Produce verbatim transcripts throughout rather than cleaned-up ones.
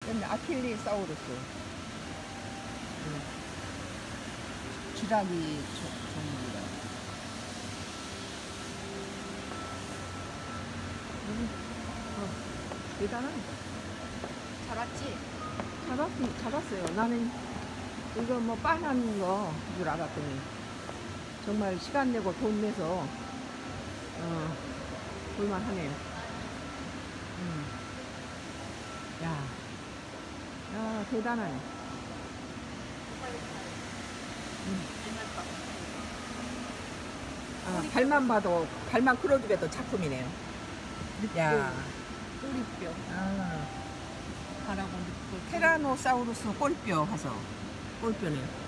그다음에 아킬리사우루스. 음. 쥐라기 종입니다. 음. 어, 대단한. 잘 왔지? 잡았, 잡았어요. 나는 이거 뭐 빠는 거 줄 알았더니 정말 시간 내고 돈 내서 어, 볼만하네요. 음. 야, 야 대단하네. 음. 아, 발만 봐도 발만 끌어주려도 작품이네요. 야, 꼬리뼈. 아, 바라고 늑골. 테라노사우루스 꼬리뼈 가서 꼬리뼈네요.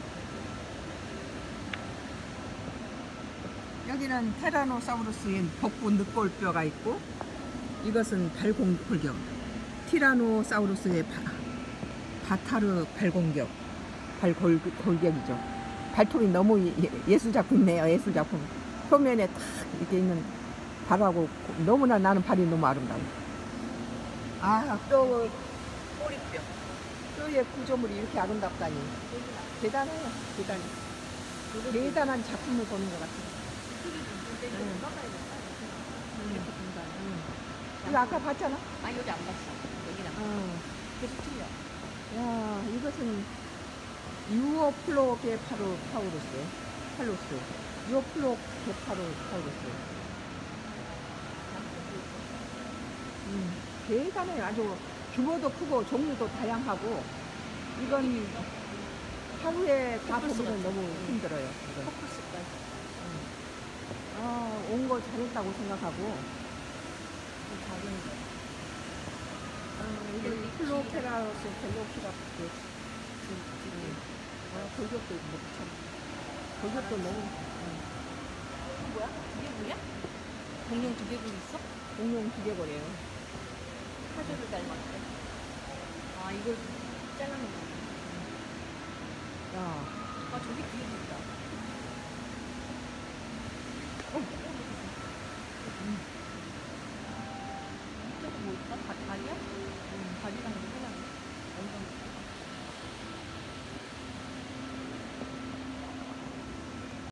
여기는 테라노사우루스의 복부 늑골뼈가 있고, 이것은 발공골격. 티라노사우루스의 바, 바타르 발공격, 발골격이죠. 발톱이 너무 예, 예술작품이네요. 예술작품. 표면에 탁 이렇게 있는 발하고 너무나 나는 발이 너무 아름다워. 아, 또 꼬리뼈. 뼈의 구조물이 이렇게 아름답다니. 대단해요. 대단해. 대단한 작품을 보는 것 같아요. 응. 응. 응. 이거 아까 봤잖아? 아 여기 안 봤어. 여기는. 어. 계속 틀려. 야, 이것은 유오플로게파루 파우루스, 팔로스. 유오플로게파루 파우루스. 음, 대단해요. 아주 규모도 크고 종류도 다양하고. 이건 하루에 다 보기는 너무 힘들어요. 이건. 포커스까지. 아, 온 거 잘했다고 생각하고. 작은 거. 어, 이건 플로케라스 벨로키라스. 어, 골격도 있고, 참. 골격도 너무. 응. 뭐야? 두개골이야? 공룡 두개골 있어? 공룡 기계거래요. 사조를 닮았대. 아 이걸 잘라놓은 거. 야, 아 저기 뒤에 있다. 어? 음. 저거 뭘까? 다, 다리야? 응, 다리랑 이거 하나. 엉덩이.